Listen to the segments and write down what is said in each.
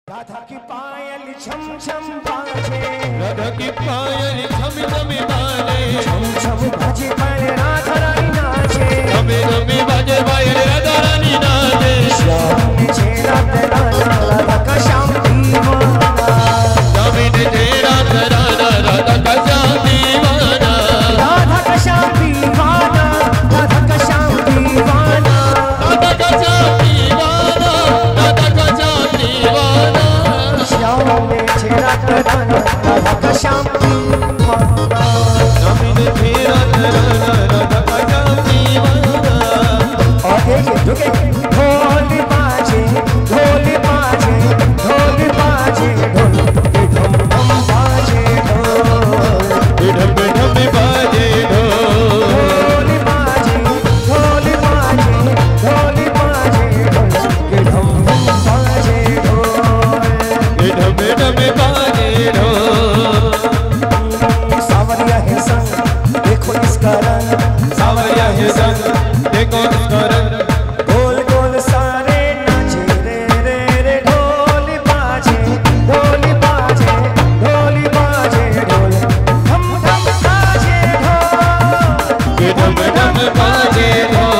राधा की पायल छम छम बाजे, राधा की पायल छम छम बाजे, छम छम बाजे पायल राधा रानी नाचे, छम छम बाजे पायल राधा रानी नाचे। श्याम ने छेड़ा तराना राधा का श्याम दीवाना, श्याम ने छेड़ा तराना राधा का श्याम दीवाना, राधा का श्याम दीवाना, राधा का श्याम दीवाना, राधा का श्याम दीवाना, राधा का श्याम दीवाना। श्याम ने छेड़ा तराना राधा का श्याम दीवाना, श्याम ने छेड़ा तराना राधा का श्याम दीवाना। और देखिए ढोल बाजे ढोल बाजे ढोल बाजे ढोल धम धम बाजे ढोल ढम ढम बाजे ढोल, ढोल बाजे ढोल बाजे ढोल बाजे ढोल धम धम बाजे ढोल। ढम ढम बाजे ढोल। सावरिया है संग देखो इसका रंग, सावरिया है संग देखो इसका रंग, गोल गोल सारे नाचे रे रे रे ढोल बाजे ढोल बाजे ढोल बाजे ढोल धम धम बाजे ढोल ढम ढम बाजे ढोल।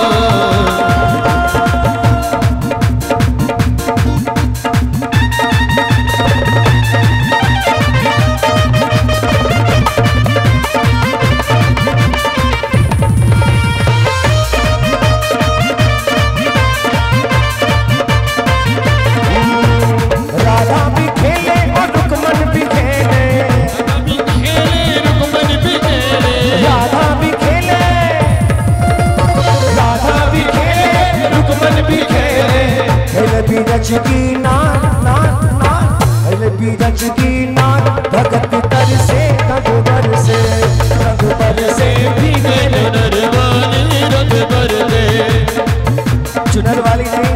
राधा भी खेले और रुकमन भी खेले, रुकमन भी खेले, राधा भी खेले, राधा भी खेले रुकमन भी खेले, खेल भी रच की नान नान नान, खेल भी रच की नान, भगत तर से रघुबर से भीगे चुनर वाली रंग पर दे, चुनर वाली नहीं,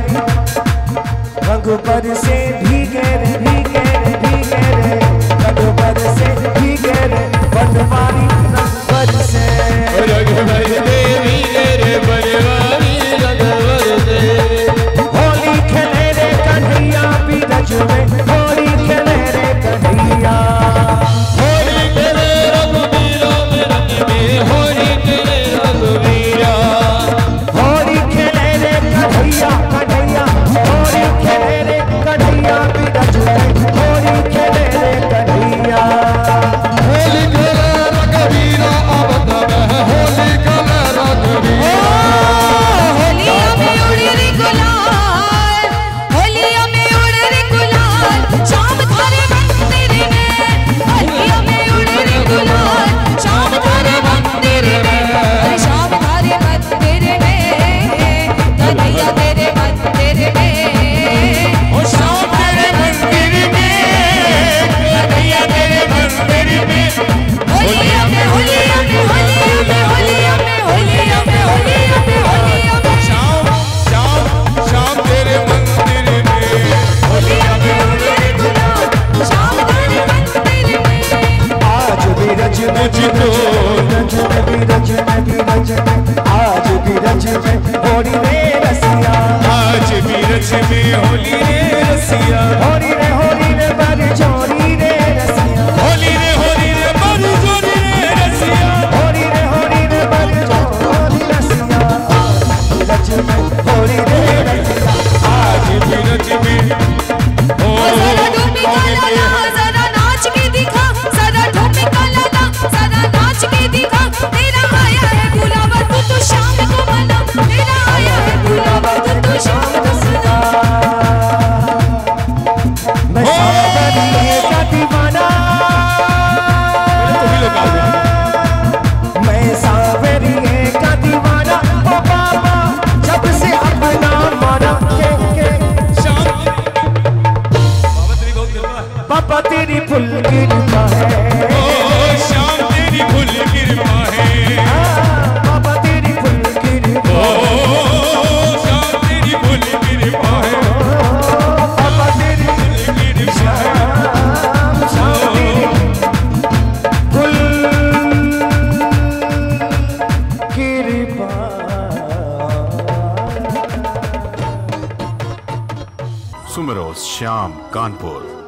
रंग पर से भीगे रे भीगे रे भीगे रे, रंग पर से भीगे रे बनवारी रंग पर से, रंग पर दे भीगे रे बनवारी रंग पर दे। होली खेले रे कन्हैया बीरज में, होली खेले रे कन्हैया, होली खेले रघुबीरा में रंग में, होली खेले रघुबीरा, होली खेले रे कन्हैया कन्हैया, होली खेले रे कन्हैया बीरज में, होली खेले रे कन्हैया। होली खेले रघुबीरा अवध में, होली खेले रघुबीरा। होलिया में उड़ रे गुलाल, होलिया में उड़ रे गुलाल, शाम थारे मंदिर में, होलिया में उड़ रे गुलाल, शाम थारे मंदिर में, अरे शाम थारे मंदिर में, कन्हैया तेरे मंदिर में, ओ शाम तेरे मंदिर में, कन्हैया तेरे मंदिर में। होलिया में होलिया में होलिया में होलिया में होलिया में होलिया में होलिया में, शाम शाम शाम तेरे मंदिर में, होलिया में उड़ रे गुलाल, शाम थारे मंदिर में। आज बीरज में मुझको बीरज में बीरज में बीरज में, आज बीरज में होली रे रसिया, आज बीरज में होली रे रसिया, होली रे बर जोरी रे रसिया, होली रे बड़ी जोरी रे रसिया, होली रे बर जोरी रसिया, बीरज में होली रे रसिया। आज बीरज में ओ जरा ठुमका लगा, जरा नाच के दिखा, जरा ठुमका लगा, जरा नाच के दिखा, तेरा आया है बुलावा तू तो शाम को मना, तेरा आया है बुलावा तू तो शाम को सदा। मैं सावरिया का दीवाना, मैं सावरिया का दीवाना, ओ बाबा जब से अपना माना के शाम बाबा तेरी बहुत कृपा है, पापा तेरी फुल कृपा है, ओ शाम तेरी फुल कृपा है, पापा तेरी फुल कृपा ओ शाम तेरी फुल कृपा है, पापा तेरी कृपा है। शाम तेरी फुल कृपा। सुमरो श्याम का कानपुर।